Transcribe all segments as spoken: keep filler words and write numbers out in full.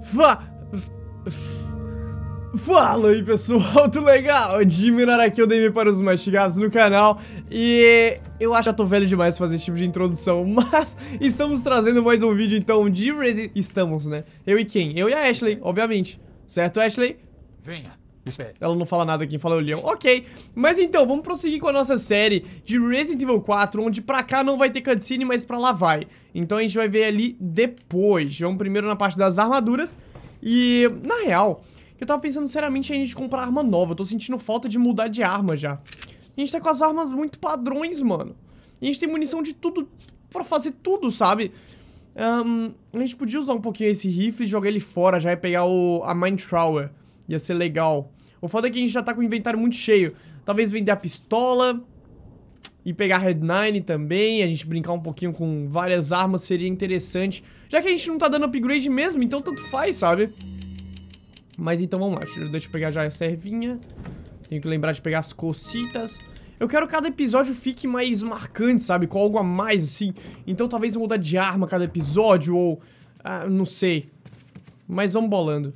Fa... Fala aí, pessoal, tudo legal? Diminuir aqui o D M para os mastigados no canal. E eu acho que já tô velho demais pra fazer esse tipo de introdução, mas estamos trazendo mais um vídeo então de Resident... Estamos, né? Eu e quem? Eu e a Ashley, obviamente. Certo, Ashley? Venha, espere. Ela não fala nada, quem fala é o Leon. Ok, mas então, vamos prosseguir com a nossa série de Resident Evil quatro, onde pra cá não vai ter cutscene, mas pra lá vai. Então a gente vai ver ali depois. Vamos primeiro na parte das armaduras. E, na real, eu tava pensando seriamente em a gente comprar arma nova. Eu tô sentindo falta de mudar de arma já. A gente tá com as armas muito padrões, mano. E a gente tem munição de tudo pra fazer tudo, sabe? Um, a gente podia usar um pouquinho esse rifle e jogar ele fora já e pegar o, a Mine Thrower. Ia ser legal. O foda é que a gente já tá com o inventário muito cheio. Talvez vender a pistola e pegar a Red Nine também. A gente brincar um pouquinho com várias armas seria interessante. Já que a gente não tá dando upgrade mesmo, então tanto faz, sabe? Mas então vamos lá. Deixa eu pegar já essa ervinha. Tenho que lembrar de pegar as cocitas. Eu quero que cada episódio fique mais marcante, sabe? Com algo a mais, assim. Então talvez eu mudar de arma cada episódio ou... Ah, não sei. Mas vamos bolando.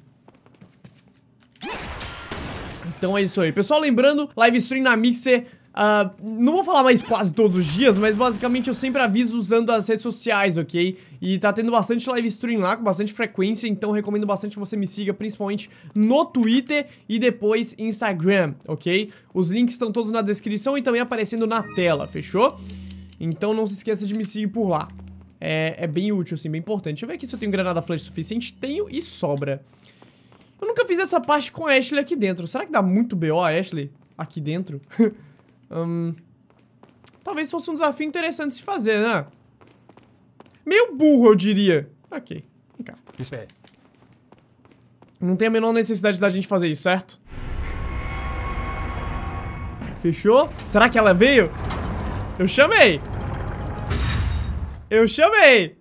Então é isso aí. Pessoal, lembrando, live stream na Mixer. Uh, não vou falar mais quase todos os dias, mas basicamente eu sempre aviso usando as redes sociais, ok? E tá tendo bastante live stream lá, com bastante frequência, então recomendo bastante que você me siga, principalmente no Twitter e depois Instagram, ok? Os links estão todos na descrição e também aparecendo na tela, fechou? Então não se esqueça de me seguir por lá. É, é bem útil, assim, bem importante. Deixa eu ver aqui se eu tenho granada flash suficiente. Tenho e sobra. Eu nunca fiz essa parte com a Ashley aqui dentro. Será que dá muito B O a Ashley aqui dentro? Um, talvez fosse um desafio interessante de se fazer, né? Meio burro, eu diria. Ok, vem cá. Espere. Não tem a menor necessidade da gente fazer isso, certo? Fechou? Será que ela veio? Eu chamei! Eu chamei!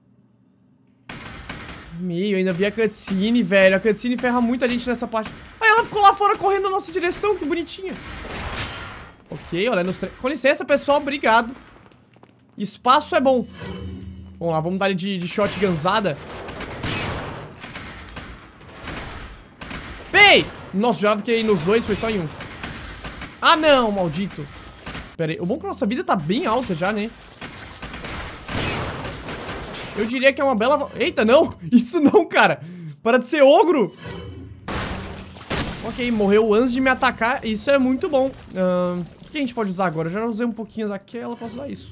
Meio, ainda vi a cutscene, velho. A cutscene ferra muita gente nessa parte. Aí ela ficou lá fora correndo na nossa direção, que bonitinha. Ok, olha nos tre... Com licença, pessoal, obrigado. Espaço é bom. Vamos lá, vamos dar de, de shotgunzada. Pei! Nossa, já fiquei nos dois, foi só em um. Ah, não, maldito. Pera aí, o bom é que a nossa vida tá bem alta já, né? Eu diria que é uma bela... Eita, não! Isso não, cara! Para de ser ogro! Ok, morreu antes de me atacar. Isso é muito bom. Uh, o que a gente pode usar agora? Eu já usei um pouquinho daquela, posso usar isso.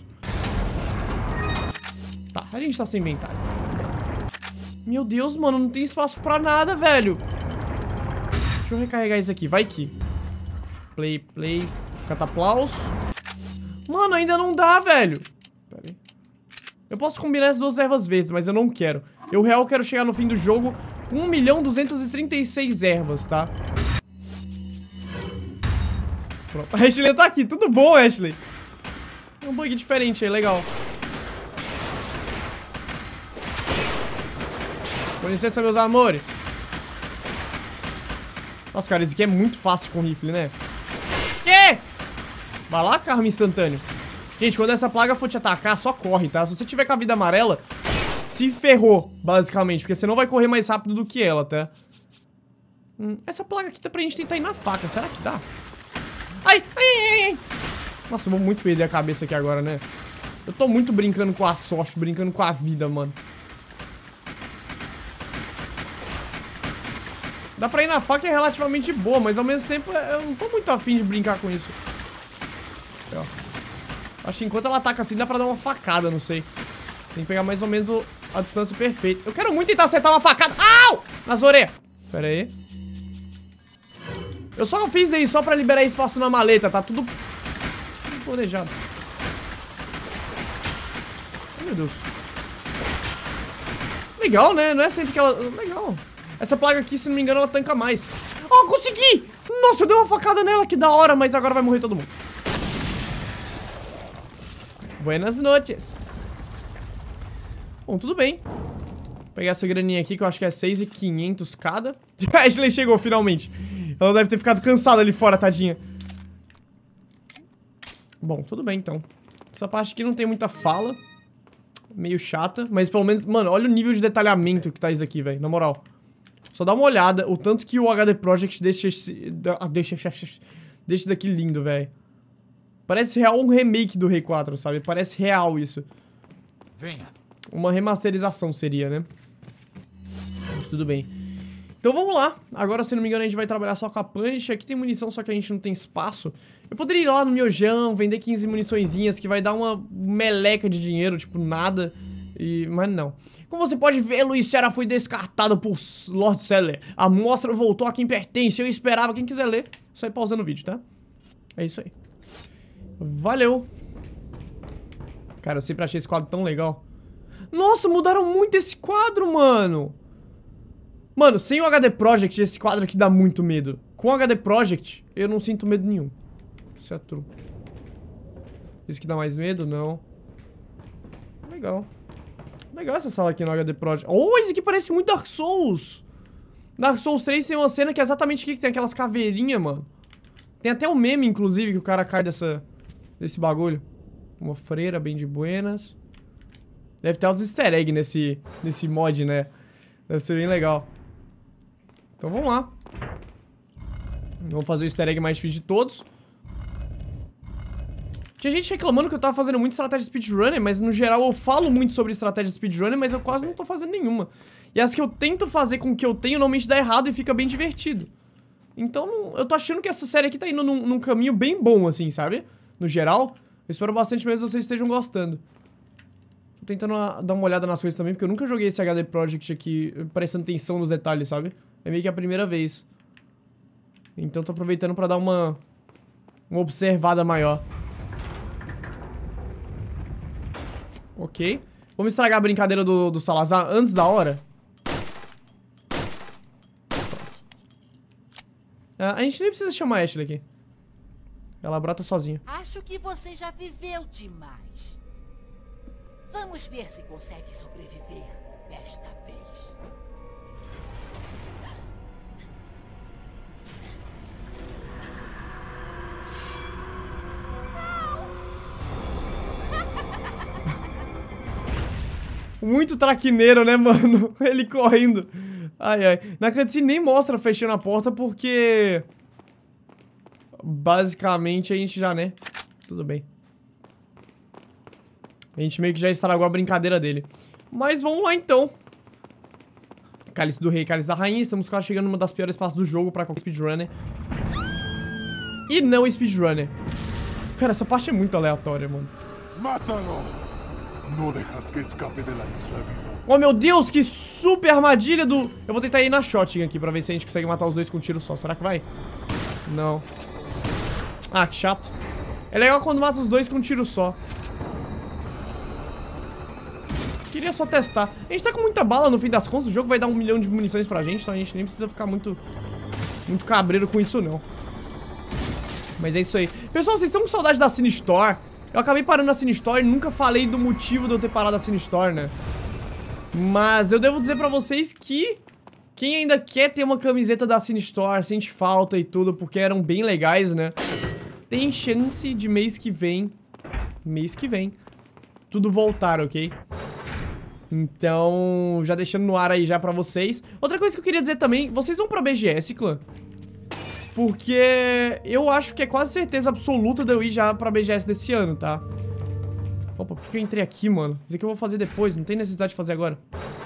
Tá, a gente tá sem inventário. Meu Deus, mano, não tem espaço pra nada, velho. Deixa eu recarregar isso aqui, vai que. Play, play, cataplaus. Mano, ainda não dá, velho. Pera aí. Eu posso combinar as duas ervas verdes, mas eu não quero. Eu, real, quero chegar no fim do jogo com um milhão duzentos e trinta e seis ervas, tá? Pronto. A Ashley tá aqui. Tudo bom, Ashley? É um bug diferente aí, legal. Com licença, meus amores. Nossa, cara, esse aqui é muito fácil com rifle, né? Que? Vai lá, carro instantâneo. Gente, quando essa plaga for te atacar, só corre, tá? Se você tiver com a vida amarela, se ferrou, basicamente. Porque você não vai correr mais rápido do que ela, tá? Hum, essa plaga aqui tá pra gente tentar ir na faca. Será que dá? Ai, ai, ai, ai. Nossa, eu vou muito perder a cabeça aqui agora, né? Eu tô muito brincando com a sorte, brincando com a vida, mano. Dá pra ir na faca, é relativamente boa, mas ao mesmo tempo eu não tô muito afim de brincar com isso. Aqui, ó. Acho que enquanto ela ataca assim, dá pra dar uma facada, não sei. Tem que pegar mais ou menos a distância perfeita. Eu quero muito tentar acertar uma facada. Au! Nas orelhas. Pera aí. Eu só fiz isso só pra liberar espaço na maleta. Tá tudo planejado. Ai, meu Deus. Legal, né? Não é sempre que ela... Legal. Essa plaga aqui, se não me engano, ela tanca mais. Oh, consegui! Nossa, eu dei uma facada nela. Que da hora, mas agora vai morrer todo mundo. Buenas noches. Bom, tudo bem. Vou pegar essa graninha aqui, que eu acho que é seis mil e quinhentos cada. A Ashley chegou, finalmente. Ela deve ter ficado cansada ali fora, tadinha. Bom, tudo bem, então. Essa parte aqui não tem muita fala. Meio chata, mas pelo menos... Mano, olha o nível de detalhamento que tá isso aqui, velho. Na moral. Só dá uma olhada, o tanto que o H D Projekt deixa esse... Deixa, deixa isso daqui lindo, velho. Parece real um remake do Rei quatro, sabe? Parece real isso. Venha. Uma remasterização seria, né? Mas tudo bem. Então vamos lá. Agora, se não me engano, a gente vai trabalhar só com a Punish. Aqui tem munição, só que a gente não tem espaço. Eu poderia ir lá no Miojão, vender quinze muniçõezinhas, que vai dar uma meleca de dinheiro, tipo, nada. E... Mas não. Como você pode ver, Luiz Serra foi descartado por Lord Seller. A mostra voltou a quem pertence. Eu esperava. Quem quiser ler, só ir pausando o vídeo, tá? É isso aí. Valeu. Cara, eu sempre achei esse quadro tão legal. Nossa, mudaram muito esse quadro, mano. Mano, sem o H D Projekt, esse quadro aqui dá muito medo. Com o H D Projekt, eu não sinto medo nenhum. Isso é true. Isso que dá mais medo? Não. Legal. Legal essa sala aqui no H D Projekt. Oh, isso aqui parece muito Dark Souls. Dark Souls três tem uma cena que é exatamente aqui, que tem aquelas caveirinhas, mano. Tem até um meme, inclusive, que o cara cai dessa, desse bagulho. Uma freira bem de buenas. Deve ter uns easter egg nesse, nesse mod, né? Deve ser bem legal. Então vamos lá. Vamos fazer o easter egg mais difícil de todos. Tinha gente reclamando que eu tava fazendo muito estratégia speedrunner, mas no geral eu falo muito sobre estratégia speedrunner, mas eu quase não tô fazendo nenhuma. E as que eu tento fazer com o que eu tenho normalmente dá errado e fica bem divertido. Então eu tô achando que essa série aqui tá indo num, num caminho bem bom, assim, sabe? No geral. Eu espero bastante mesmo que vocês estejam gostando. Tô tentando dar uma olhada nas coisas também, porque eu nunca joguei esse H D Projekt aqui prestando atenção nos detalhes, sabe? É meio que a primeira vez. Então tô aproveitando pra dar uma, uma observada maior. Ok. Vamos estragar a brincadeira do, do Salazar antes da hora? Ah, a gente nem precisa chamar a Ashley aqui. Ela brota sozinha. Acho que você já viveu demais. Vamos ver se consegue sobreviver desta vez. Muito traquineiro, né, mano? Ele correndo. Ai, ai. Na cutscene nem mostra fechando a porta porque... basicamente a gente já, né? Tudo bem. A gente meio que já estragou a brincadeira dele. Mas vamos lá, então. Cálice do Rei, Cálice da Rainha. Estamos quase chegando numa das piores partes do jogo pra qualquer speedrunner. E não speedrunner. Cara, essa parte é muito aleatória, mano. ¡Mátalo! No dejas que escape de la isla vivo. Oh, meu Deus, que super armadilha do... Eu vou tentar ir na shotgun aqui pra ver se a gente consegue matar os dois com um tiro só. Será que vai? Não. Ah, que chato. É legal quando mata os dois com um tiro só. Queria só testar. A gente tá com muita bala no fim das contas. O jogo vai dar um milhão de munições pra gente, então a gente nem precisa ficar muito... muito cabreiro com isso, não. Mas é isso aí. Pessoal, vocês estão com saudade da Cine Store? Eu acabei parando a Cine Store e nunca falei do motivo de eu ter parado a Cine Store, né? Mas eu devo dizer pra vocês que quem ainda quer ter uma camiseta da Cine Store, sente falta e tudo, porque eram bem legais, né? Tem chance de mês que vem, mês que vem, tudo voltar, ok? Então, já deixando no ar aí já pra vocês. Outra coisa que eu queria dizer também, vocês vão pra B G S, clã? Porque eu acho que é quase certeza absoluta de eu ir já pra B G S desse ano, tá? Opa, por que eu entrei aqui, mano? Isso aqui eu vou fazer depois, não tem necessidade de fazer agora.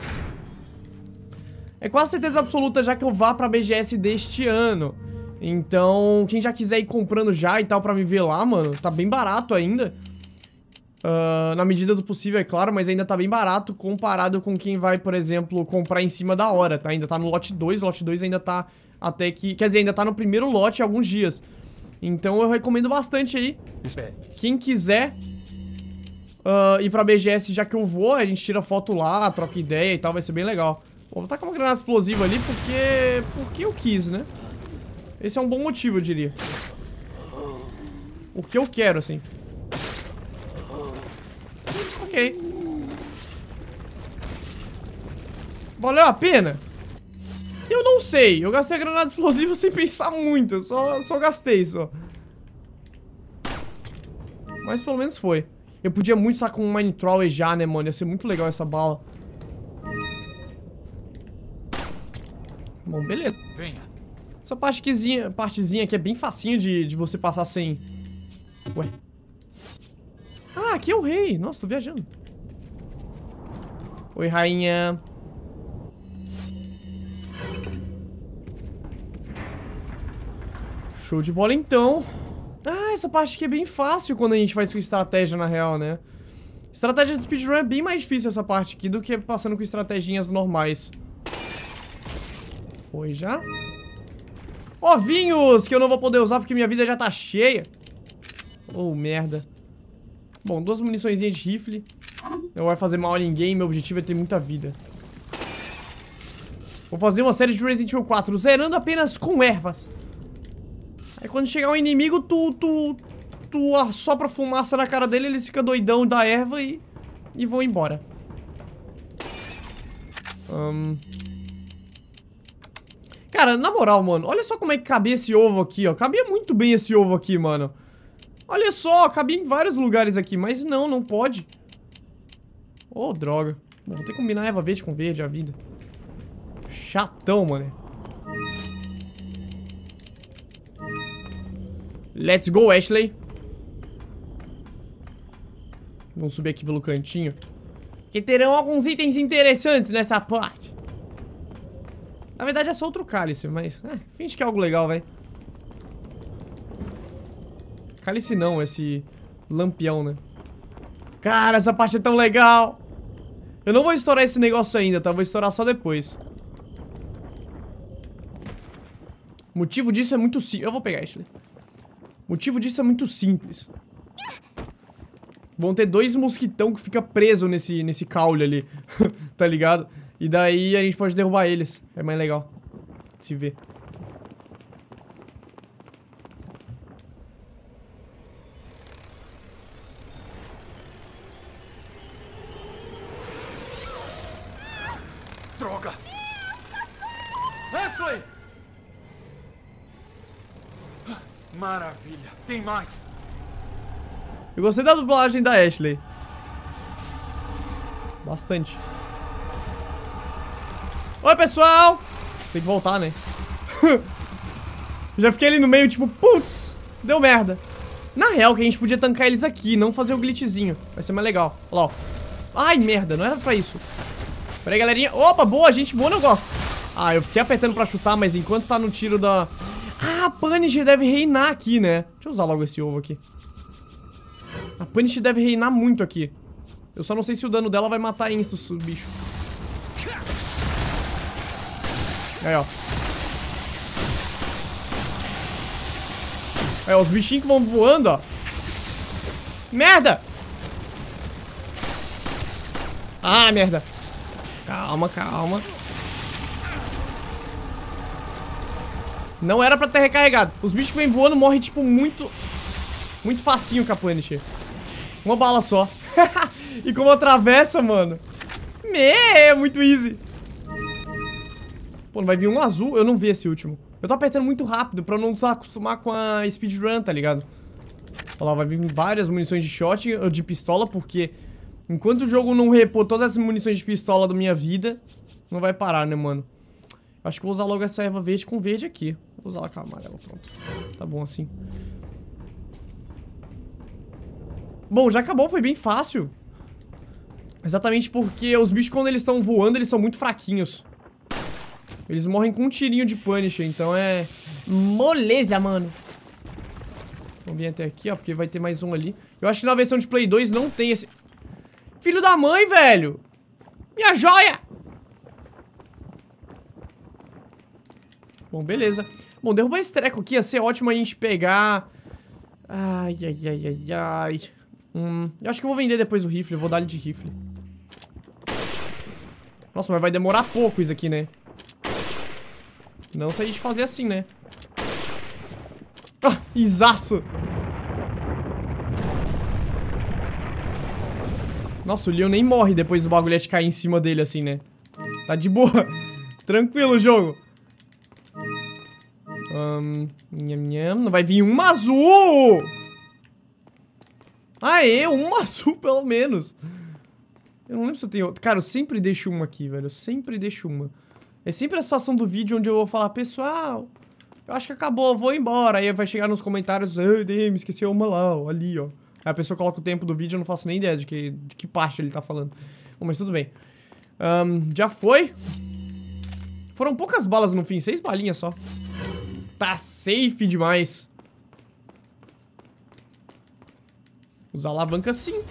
É quase certeza absoluta já que eu vá pra B G S deste ano. Então, quem já quiser ir comprando já e tal pra me ver lá, mano, tá bem barato ainda. Uh, na medida do possível, é claro, mas ainda tá bem barato comparado com quem vai, por exemplo, comprar em cima da hora, tá? Ainda tá no lote dois, o lote dois ainda tá até que... Quer dizer, ainda tá no primeiro lote há alguns dias. Então eu recomendo bastante aí. Espere. Quem quiser uh, ir pra B G S já que eu vou, a gente tira foto lá, troca ideia e tal, vai ser bem legal. Bom, vou tacar uma granada explosiva ali porque... Porque eu quis, né? Esse é um bom motivo, eu diria. O que eu quero, assim. Ok. Valeu a pena? Eu não sei. Eu gastei a granada explosiva sem pensar muito. Eu só, só gastei, só. Mas pelo menos foi. Eu podia muito estar com um Mine Troll já, né, mano? Ia ser muito legal essa bala. Bom, beleza. Venha. Essa partezinha, partezinha aqui é bem facinho de, de você passar sem... Ué. Ah, aqui é o rei. Nossa, tô viajando. Oi, rainha. Show de bola, então. Ah, essa parte aqui é bem fácil quando a gente faz com estratégia, na real, né? Estratégia de speedrun é bem mais difícil essa parte aqui do que passando com estratégias normais. Foi já? Ovinhos, que eu não vou poder usar porque minha vida já tá cheia. Oh, merda. Bom, duas muniçõezinhas de rifle. Não vai fazer mal a ninguém, meu objetivo é ter muita vida. Vou fazer uma série de Resident Evil quatro, zerando apenas com ervas. Aí quando chegar um inimigo, tu, tu, tu assopra fumaça na cara dele, eles ficam doidão da erva e, e vão embora. Um... Cara, na moral, mano, olha só como é que cabia esse ovo aqui, ó. Cabia muito bem esse ovo aqui, mano. Olha só, cabia em vários lugares aqui, mas não, não pode. Oh, droga. Bom, vou ter que combinar erva verde com verde, a vida. Chatão, mano. Let's go, Ashley. Vamos subir aqui pelo cantinho. Que terão alguns itens interessantes nessa parte. Na verdade é só outro cálice, mas... É, finge que é algo legal, velho. Cálice não, esse lampião, né? Cara, essa parte é tão legal. Eu não vou estourar esse negócio ainda, tá? Vou estourar só depois. O motivo disso é muito simples. Eu vou pegar, Ashley. O motivo disso é muito simples. Vão ter dois mosquitão que fica preso nesse, nesse caule ali. Tá ligado? E daí a gente pode derrubar eles. É mais legal de se ver. Droga! Ashley! Maravilha. Tem mais. Eu gostei da dublagem da Ashley. Bastante. Oi, pessoal! Tem que voltar, né? Já fiquei ali no meio, tipo, putz, deu merda. Na real, que a gente podia tancar eles aqui, não fazer o glitchzinho. Vai ser mais legal. Olha lá, ó. Ai, merda, não era pra isso. Pera aí, galerinha. Opa, boa, gente boa, eu gosto. Ah, eu fiquei apertando pra chutar, mas enquanto tá no tiro da... Ah, a Punisher deve reinar aqui, né? Deixa eu usar logo esse ovo aqui. A Punisher deve reinar muito aqui. Eu só não sei se o dano dela vai matar insta o bicho. Aí, ó. Aí, ó, os bichinhos que vão voando, ó. Merda! Ah, merda. Calma, calma. Não era pra ter recarregado. Os bichos que vêm voando morrem, tipo, muito... Muito facinho com a Punisher. Uma bala só. E como atravessa, mano. Me, é muito easy. Pô, não vai vir um azul? Eu não vi esse último. Eu tô apertando muito rápido pra não acostumar com a speedrun, tá ligado? Olha lá, vai vir várias munições de shot ou de pistola, porque... Enquanto o jogo não repor todas as munições de pistola da minha vida, não vai parar, né, mano? Acho que vou usar logo essa erva verde com verde aqui. Vou usar ela com a amarela, pronto. Tá bom assim. Bom, já acabou, foi bem fácil. Exatamente porque os bichos, quando eles estão voando, eles são muito fraquinhos. Eles morrem com um tirinho de Punisher, então é... moleza, mano. Vamos vir até aqui, ó, porque vai ter mais um ali. Eu acho que na versão de Play dois não tem esse... Filho da mãe, velho! Minha joia! Bom, beleza. Bom, derrubar esse treco aqui ia ser ótimo a gente pegar... Ai, ai, ai, ai, ai... Hum, eu acho que eu vou vender depois o rifle, eu vou dar ele de rifle. Nossa, mas vai demorar pouco isso aqui, né? Não se a gente fazer assim, né? Ah, isaço! Nossa, o Leon nem morre depois do bagulhete cair em cima dele assim, né? Tá de boa. Tranquilo o jogo. Um, nham, nham. Não vai vir um azul! Aê, um azul pelo menos. Eu não lembro se eu tenho outro. Cara, eu sempre deixo uma aqui, velho. Eu sempre deixo uma. É sempre a situação do vídeo onde eu vou falar, pessoal, eu acho que acabou, eu vou embora. Aí vai chegar nos comentários, ei, D M, esqueceu uma lá, ó, ali, ó. Aí a pessoa coloca o tempo do vídeo, eu não faço nem ideia de que, de que parte ele tá falando. Bom, mas tudo bem. Um, já foi. Foram poucas balas no fim, seis balinhas só. Tá safe demais. Usar alavanca sim.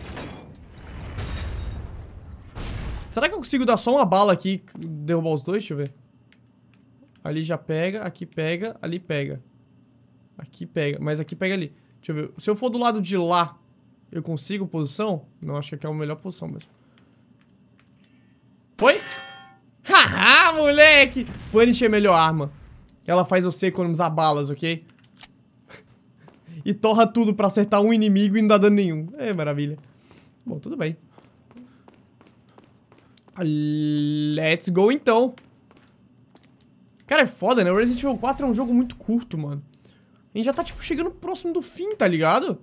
Será que eu consigo dar só uma bala aqui e derrubar os dois? Deixa eu ver. Ali já pega, aqui pega, ali pega. Aqui pega, mas aqui pega ali. Deixa eu ver. Se eu for do lado de lá, eu consigo posição? Não, acho que aqui é a melhor posição mesmo. Foi? Haha, moleque! Punish é a melhor arma. Ela faz você economizar balas, ok? E torra tudo pra acertar um inimigo e não dá dano nenhum. É, maravilha. Bom, tudo bem. Let's go, então. Cara, é foda, né? O Resident Evil quatro é um jogo muito curto, mano. A gente já tá, tipo, chegando próximo do fim, tá ligado?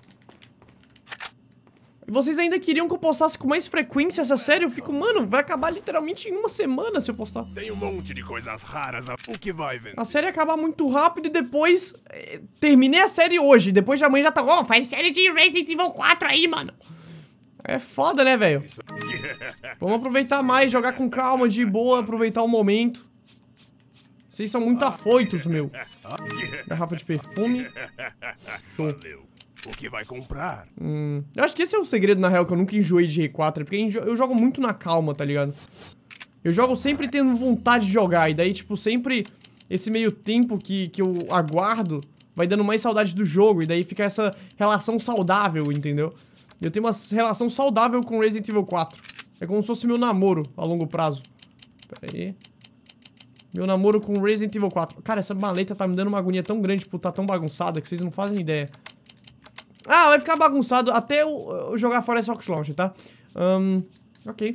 E vocês ainda queriam que eu postasse com mais frequência essa série? Eu fico, mano, vai acabar literalmente em uma semana se eu postar. Tem um monte de coisas raras, o que vai vender? A série acabar muito rápido e depois... Eh, terminei a série hoje, depois de amanhã já tá... Ó, oh, faz série de Resident Evil quatro aí, mano. É foda, né, velho? Vamos aproveitar mais, jogar com calma, de boa, aproveitar o momento. Vocês são muito afoitos, meu. Garrafa de perfume. Show. O que vai comprar? Hum, eu acho que esse é o segredo, na real, que eu nunca enjoei de R quatro. É porque eu jogo muito na calma, tá ligado? Eu jogo sempre tendo vontade de jogar. E daí, tipo, sempre esse meio tempo que, que eu aguardo vai dando mais saudade do jogo. E daí fica essa relação saudável, entendeu? Eu tenho uma relação saudável com Resident Evil quatro. É como se fosse meu namoro a longo prazo. Pera aí. Meu namoro com Resident Evil quatro. Cara, essa maleta tá me dando uma agonia tão grande por tá tão bagunçada que vocês não fazem ideia. Ah, vai ficar bagunçado até eu, eu jogar fora esse Rocket Launcher, tá? Um, ok.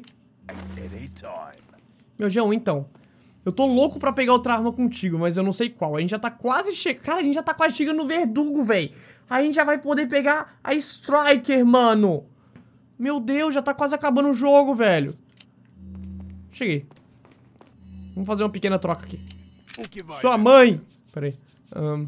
Meu João, então. Eu tô louco pra pegar outra arma contigo, mas eu não sei qual. A gente já tá quase chegando... Cara, a gente já tá quase chegando no Verdugo, véi. A gente já vai poder pegar a Striker, mano. Meu Deus, já tá quase acabando o jogo, velho. Cheguei. Vamos fazer uma pequena troca aqui. O que vai? Sua mãe! Pera aí. Um...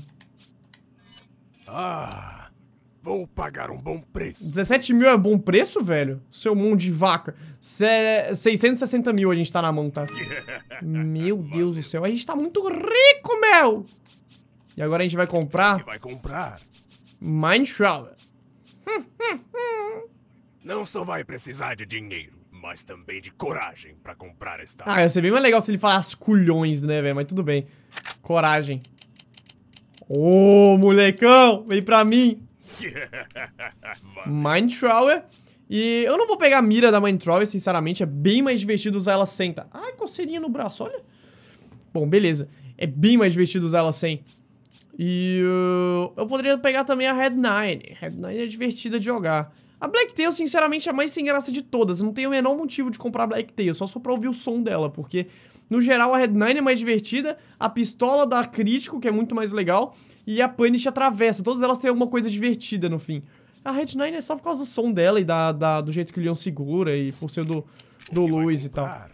Ah... Vou pagar um bom preço. dezessete mil é bom preço, velho? Seu mundo de vaca. Se... seiscentos e sessenta mil a gente tá na mão, tá? Meu Deus do céu. A gente tá muito rico, meu! E agora a gente vai comprar... O que vai comprar? Mineshroud. Não só vai precisar de dinheiro, mas também de coragem pra comprar esta... Ah, ia ser bem mais legal se ele falasse culhões, né, velho? Mas tudo bem. Coragem. Ô, oh, molecão! Vem pra mim! Mineshroud. E eu não vou pegar a mira da Mineshroud, sinceramente. É bem mais divertido usar ela sem, tá? Ai, coceirinha no braço, olha. Bom, beleza. É bem mais divertido usar ela sem. E uh, eu poderia pegar também a Red nine. Red nine é divertida de jogar. A Blacktail, sinceramente, é a mais sem graça de todas. Não tenho o menor motivo de comprar a Blacktail, só só pra ouvir o som dela, porque... No geral, a Red nine é mais divertida, a pistola dá crítico, que é muito mais legal, e a Punish atravessa. Todas elas têm alguma coisa divertida no fim. A Red nine é só por causa do som dela e da, da, do jeito que o Leon segura, e por ser do, do Luiz e tal.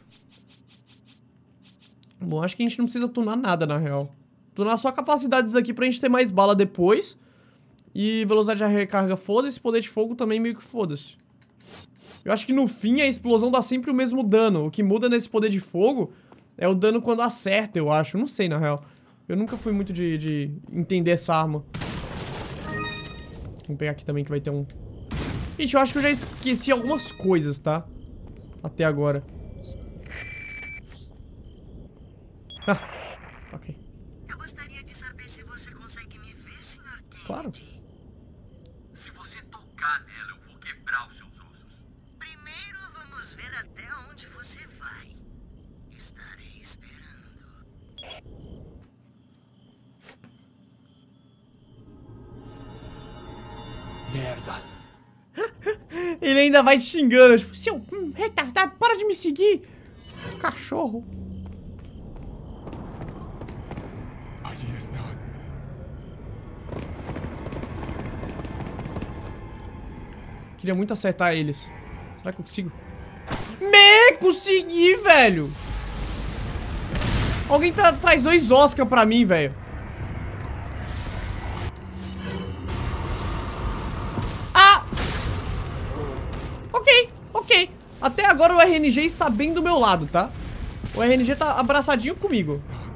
Bom, acho que a gente não precisa tunar nada, na real. Tunar só capacidades aqui pra gente ter mais bala depois. E velocidade de recarga, foda-se. Poder de fogo também meio que foda-se. Eu acho que no fim a explosão dá sempre o mesmo dano. O que muda nesse poder de fogo... É o dano quando acerta, eu acho. Não sei, na real. Eu nunca fui muito de, de entender essa arma. Vamos pegar aqui também que vai ter um... Gente, eu acho que eu já esqueci algumas coisas, tá? Até agora. Ah, ok. Eu gostaria de saber se você consegue me ver, senhor Kennedy. Claro. Se você tocar nela, eu vou quebrar os seus ossos. Primeiro vamos ver até onde você vai. Estarei esperando. Merda. Ele ainda vai te xingando, tipo, seu hum, retardado, para de me seguir. Cachorro. Allí está. Queria muito acertar eles. Será que eu consigo? Me consegui, velho! Alguém tá, traz dois Oscar pra mim, velho. Ah! Ok, ok. Até agora o R N G está bem do meu lado, tá? O R N G tá abraçadinho comigo.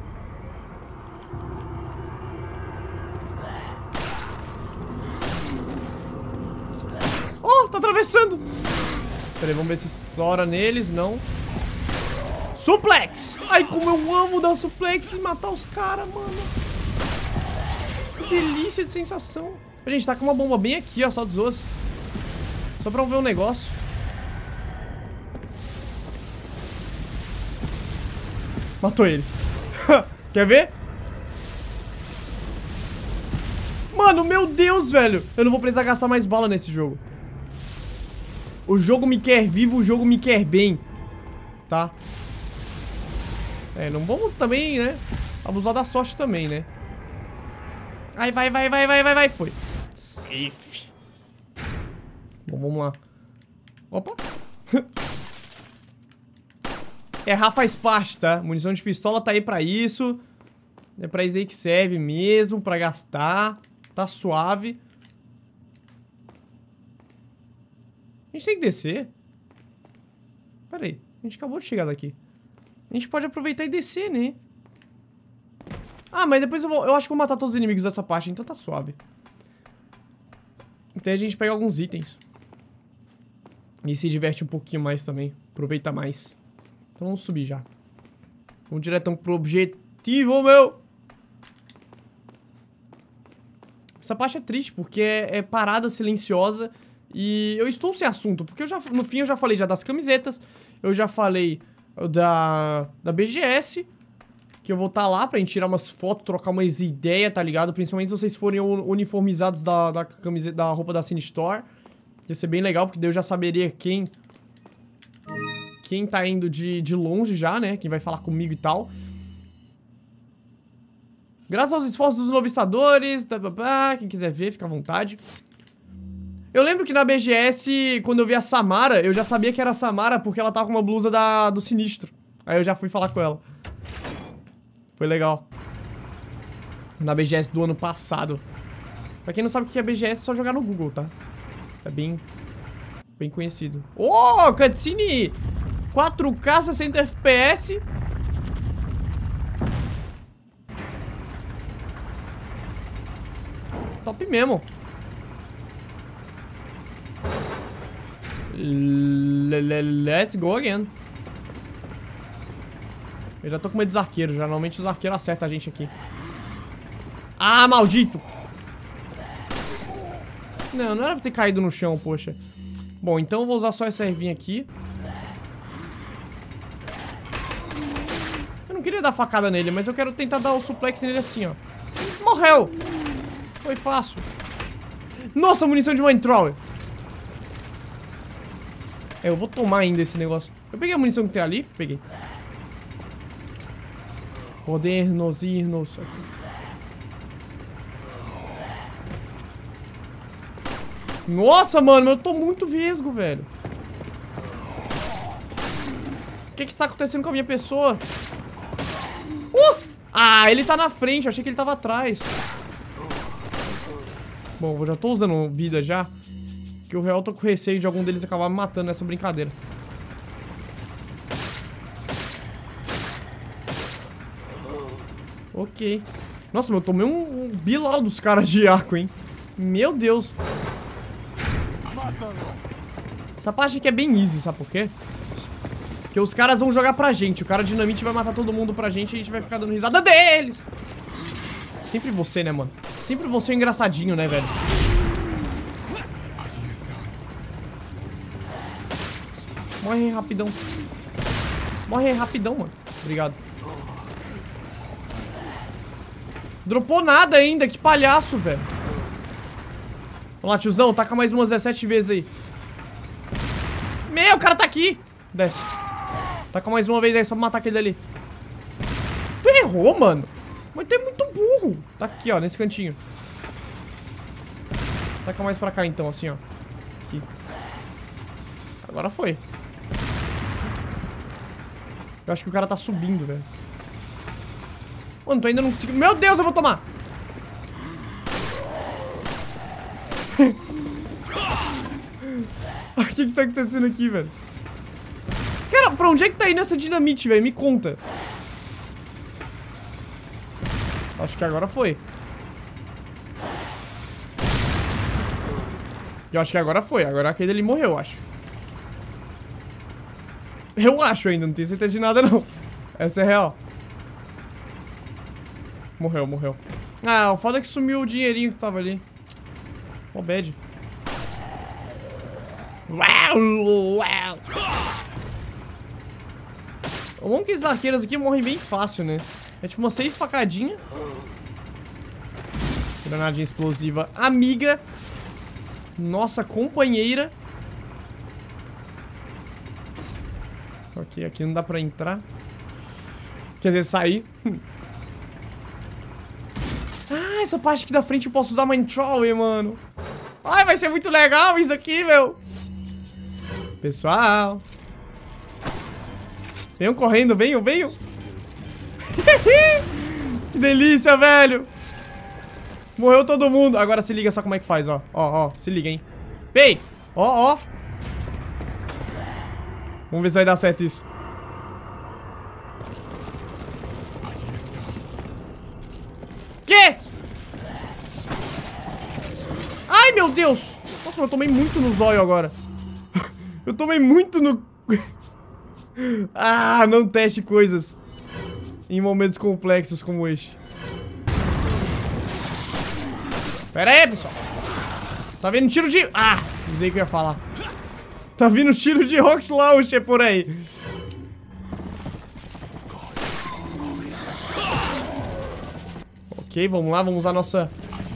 Oh, tá atravessando. Peraí, vamos ver se estoura neles. Não. Suplex! Ai, como eu amo dar suplex e matar os caras, mano. Que delícia de sensação. A gente tá com uma bomba bem aqui, ó, só dos ossos. Só pra ver um negócio. Matou eles. Quer ver? Mano, meu Deus, velho. Eu não vou precisar gastar mais bala nesse jogo. O jogo me quer vivo, o jogo me quer bem. Tá? É, não vamos também, né? Abusar da sorte também, né? Ai, vai, vai, vai, vai, vai, vai. Foi. Safe. Bom, vamos lá. Opa. Errar faz parte, tá? Munição de pistola tá aí pra isso. É pra isso aí que serve mesmo, pra gastar. Tá suave. A gente tem que descer. Pera aí, a gente acabou de chegar daqui. A gente pode aproveitar e descer, né? Ah, mas depois eu vou... Eu acho que vou matar todos os inimigos dessa parte, então tá suave. Então a gente pega alguns itens. E se diverte um pouquinho mais também. Aproveita mais. Então vamos subir já. Vamos diretão pro objetivo, meu! Essa parte é triste, porque é, é parada, silenciosa. E eu estou sem assunto, porque eu já, no fim eu já falei já das camisetas. Eu já falei da, da B G S. Que eu vou estar lá pra gente tirar umas fotos, trocar umas ideias, tá ligado? Principalmente se vocês forem uniformizados da, da, camiseta, da roupa da Cine Store. Ia ser bem legal, porque daí eu já saberia quem... Quem tá indo de, de longe já, né? Quem vai falar comigo e tal. Graças aos esforços dos novistadores, tá, tá, tá, quem quiser ver, fica à vontade. Eu lembro que na B G S, quando eu vi a Samara, eu já sabia que era a Samara porque ela tava com uma blusa da, do Sinistro. Aí eu já fui falar com ela. Foi legal. Na B G S do ano passado. Pra quem não sabe o que é B G S, é só jogar no Google, tá? Tá bem... Bem conhecido. Oh, cutscene quatro K, sessenta F P S. Top mesmo. Let's go again. Eu já tô com medo dos arqueiros. Já, normalmente os arqueiros acertam a gente aqui. Ah, maldito! Não, não era pra ter caído no chão, poxa. Bom, então eu vou usar só essa ervinha aqui. Eu não queria dar facada nele, mas eu quero tentar dar o suplex nele assim, ó. Morreu! Foi fácil. Nossa, munição de Mine Thrower. É, eu vou tomar ainda esse negócio. Eu peguei a munição que tem ali? Peguei. Poder-nos ir-nos aqui. Nossa, mano, eu tô muito vesgo, velho. O que que está acontecendo com a minha pessoa? Uh! Ah, ele tá na frente, eu achei que ele tava atrás. Bom, eu já tô usando vida já. Que o real eu tô com receio de algum deles acabar me matando nessa brincadeira. Ok. Nossa, mas eu tomei um, um bilau dos caras de arco, hein? Meu Deus. Essa parte aqui é bem easy, sabe por quê? Porque os caras vão jogar pra gente. O cara dinamite vai matar todo mundo pra gente e a gente vai ficar dando risada deles. Sempre você, né, mano? Sempre você é engraçadinho, né, velho? Morre aí, rapidão. Morre aí, rapidão, mano. Obrigado. Dropou nada ainda, que palhaço, velho. Vamos lá, tiozão, taca mais umas dezessete vezes aí. Meu, o cara tá aqui. Desce. Taca mais uma vez aí, só pra matar aquele ali. Tu errou, mano. Mas tu é muito burro. Tá aqui, ó, nesse cantinho. Taca mais pra cá, então, assim, ó. Aqui. Agora foi. Eu acho que o cara tá subindo, velho. Mano, tu ainda não conseguiu... Meu Deus, eu vou tomar! O que que tá acontecendo aqui, velho? Cara, pra onde é que tá indo essa dinamite, velho? Me conta. Acho que agora foi. Eu acho que agora foi. Agora aquele ali morreu, eu acho. Eu acho ainda, não tenho certeza de nada, não. Essa é real. Morreu, morreu. Ah, o foda é que sumiu o dinheirinho que tava ali. Ó, bad. Uau, uau. O bom é que esses arqueiros aqui morrem bem fácil, né? É tipo umas seis facadinhas. Granadinha explosiva amiga. Nossa companheira. Ok, aqui não dá pra entrar. Quer dizer, sair. Ah, essa parte aqui da frente eu posso usar Mine Trolley, mano. Ai, vai ser muito legal isso aqui, meu. Pessoal. Venham correndo, venham, venham. Que delícia, velho. Morreu todo mundo. Agora se liga só como é que faz, ó. Ó, ó, se liga, hein. Pei. Ó, ó. Vamos ver se vai dar certo isso. Quê? Ai, meu Deus. Nossa, eu tomei muito no zóio agora. Eu tomei muito no... Ah, não teste coisas em momentos complexos como este. Pera aí, pessoal. Tá vindo tiro de... Ah, não sei o que eu ia falar. Tá vindo tiro de Rocket Launcher por aí. Ok, vamos lá, vamos usar a nossa...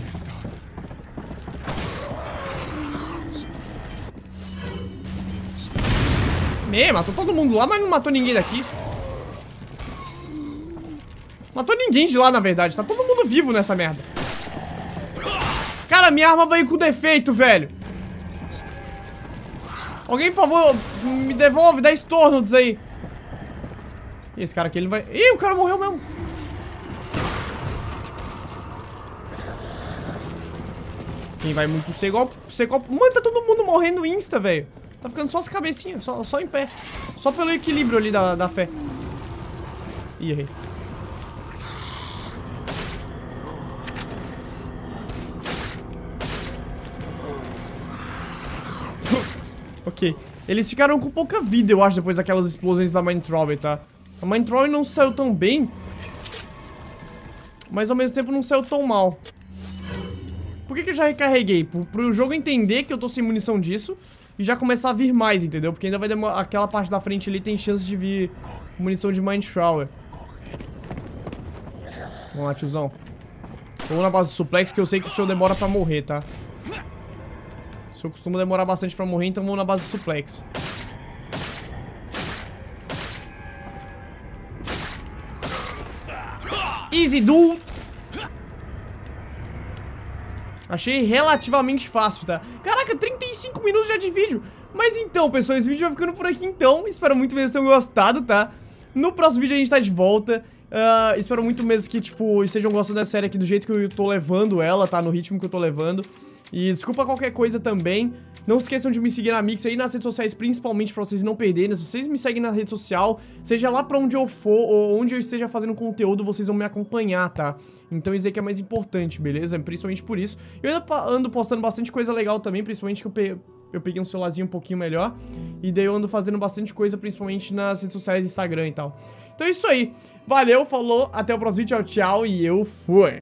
Me, matou todo mundo lá, mas não matou ninguém daqui. Matou ninguém de lá, na verdade. Tá todo mundo vivo nessa merda. Cara, minha arma veio com defeito, velho. Alguém, por favor, me devolve dez tornos aí. E esse cara aqui, ele vai... Ih, o cara morreu mesmo. Quem vai muito ser golpe, ser golpe... Mano, tá todo mundo morrendo insta, velho. Tá ficando só as cabecinhas, só, só em pé. Só pelo equilíbrio ali da, da fé. Ih, errei. Ok. Eles ficaram com pouca vida, eu acho, depois daquelas explosões da Mine Trolley, tá? A Mine Trolley não saiu tão bem, mas ao mesmo tempo não saiu tão mal. Por que que eu já recarreguei? Pro, pro jogo entender que eu tô sem munição disso e já começar a vir mais, entendeu? Porque ainda vai demorar... Aquela parte da frente ali tem chance de vir munição de Mine Trolley. Vamos lá, tiozão. Vamos na base do suplex, que eu sei que o senhor demora pra morrer, tá? O senhor costuma demorar bastante pra morrer, então vamos na base do suplex. Easy do. Achei relativamente fácil, tá? Caraca, trinta e cinco minutos já de vídeo. Mas então, pessoal, esse vídeo vai ficando por aqui então. Espero muito mesmo que tenham gostado, tá? No próximo vídeo a gente tá de volta. Uh, espero muito mesmo que, tipo, estejam gostando da série aqui do jeito que eu tô levando ela, tá? No ritmo que eu tô levando. E desculpa qualquer coisa também. Não se esqueçam de me seguir na Mix aí nas redes sociais, principalmente pra vocês não perderem. Se vocês me seguem na rede social, seja lá pra onde eu for ou onde eu esteja fazendo conteúdo, vocês vão me acompanhar, tá? Então isso aí que é mais importante, beleza? Principalmente por isso. Eu ainda ando postando bastante coisa legal também, principalmente que eu, pe eu peguei um celularzinho um pouquinho melhor. E daí eu ando fazendo bastante coisa, principalmente nas redes sociais, Instagram e tal. Então é isso aí. Valeu, falou, até o próximo vídeo, tchau, tchau, e eu fui!